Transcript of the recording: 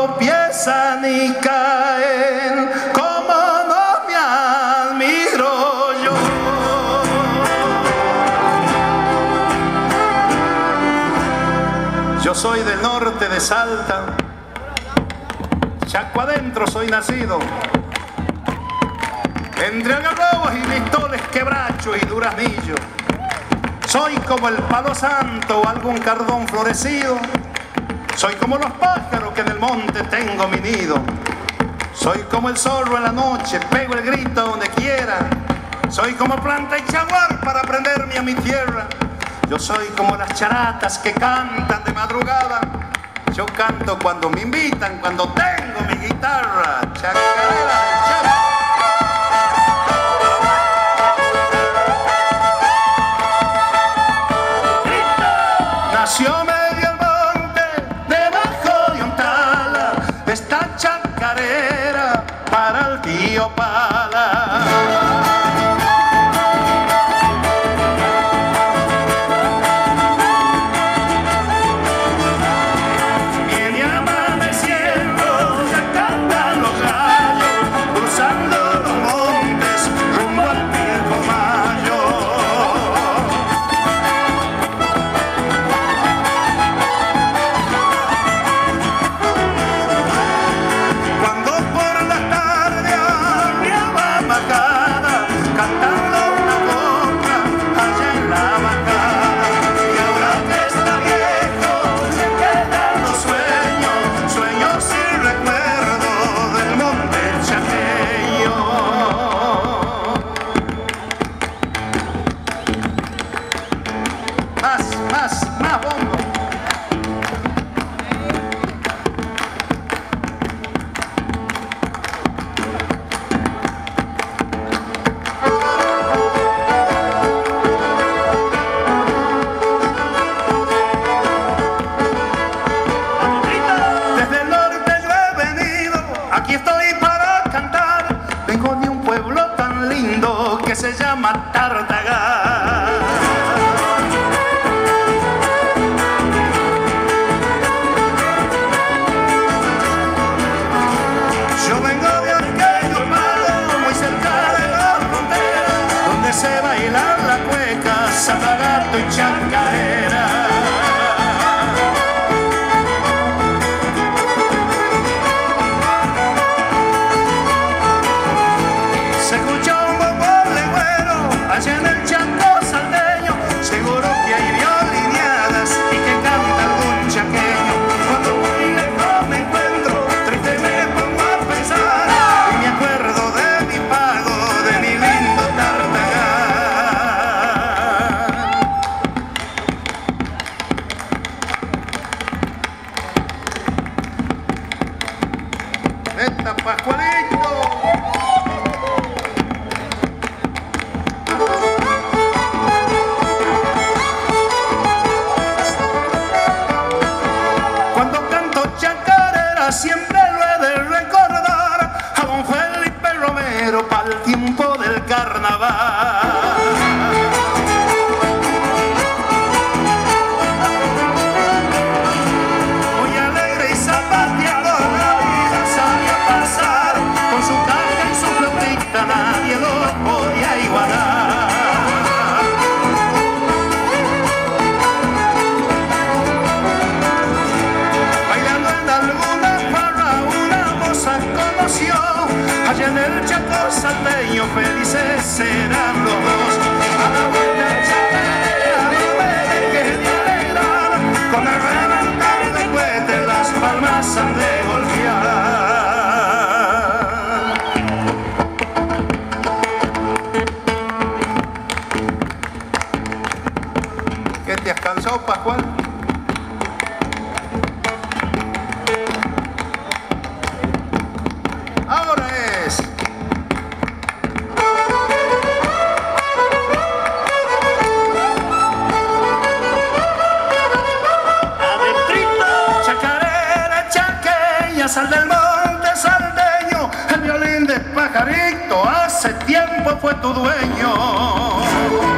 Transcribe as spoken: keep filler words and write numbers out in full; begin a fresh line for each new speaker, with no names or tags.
tropiezan y caen, como no me admiro yo. Yo soy del norte de Salta, Chaco adentro soy nacido, entre Algarrobos y Listoles, Quebracho y Duraznillo. Soy como el palo santo o algún cardón florecido. Soy como los pájaros que en el monte tengo mi nido. Soy como el zorro en la noche, pego el grito donde quiera. Soy como planta y jaguar para prenderme a mi tierra. Yo soy como las charatas que cantan de madrugada. Yo canto cuando me invitan, cuando tengo mi guitarra. Chacarera, chacarera. Nació medio el monte, debajo de un tala, esta chacarera para el tío Pala. Viene amaneciendo, ya cantan los gallos, cruzando los montes, rumbo al viejo mayo. Se llama Tartagal. Yo vengo de aquello malo, muy cerca de la frontera, donde se baila la cueca, zapagato y chacarera. Se escuchó allá en el Chaco salteño, seguro que hay violineadas y que canta algún chaqueño. Cuando muy lejos me encuentro, triste me pongo a pensar y me acuerdo de mi pago, de mi lindo Tartagal. ¡Esta Pascualito! Siempre lo he de recordar a don Felipe Romero para el tiempo del carnaval. Muy alegre y zapateador, la vida sabía pasar, con su caja y su flautita nadie lo podía igualar. Allá en el Chaco salteño felices serán los dos. A la buena chacarera no me dejes de alegrar, con el reventar de cohetes las palmas han de golpear. ¿Qué te has cansado, Pascual? Ahora es adentrito, chacarera chaqueña, sal del monte salteño, el violín de Pajarito hace tiempo fue tu dueño.